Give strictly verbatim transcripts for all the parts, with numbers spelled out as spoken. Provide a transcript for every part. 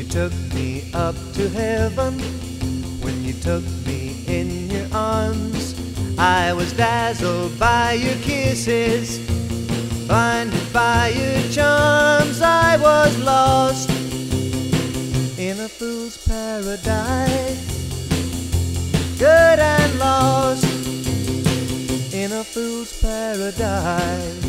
took me up to heaven, when you took me in your arms, I was dazzled by your kisses, blinded by your charms. I was lost in a fool's paradise, good and lost in a fool's paradise.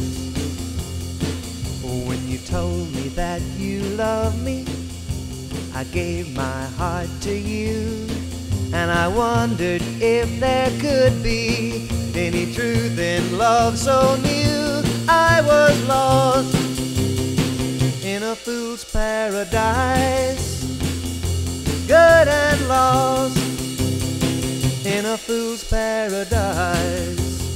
When you told me that you loved me, I gave my heart to you, and I wondered if there could be any truth in love so new. I was lost in a fool's paradise, good and lost in a fool's paradise.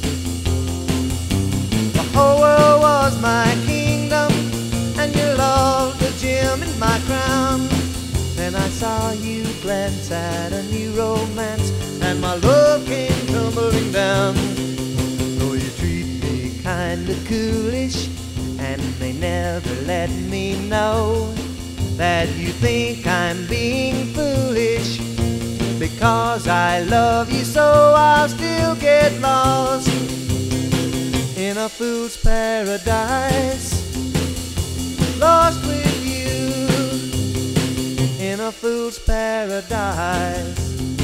The whole world was my kingdom, and your love the gem in my crown. Then I saw you glance at a new romance, and my love came tumbling down. Though you treat me kinda coolish, and they never let me know that you think I'm being foolish, because I love you so I'll still get lost in a fool's paradise, lost with you in a fool's paradise.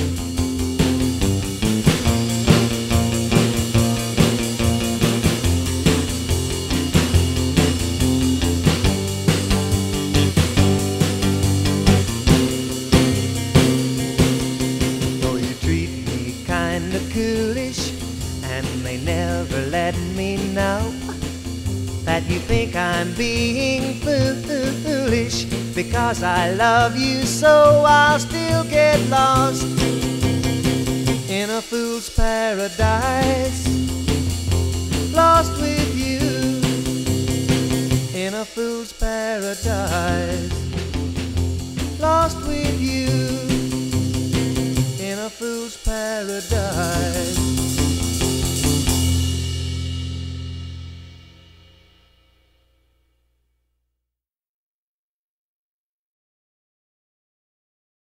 Though you treat me kinda coolish, and they never let me know that you think I'm being foolish, because I love you so I'll still get lost in a fool's paradise, lost with you in a fool's paradise, lost with you in a fool's paradise.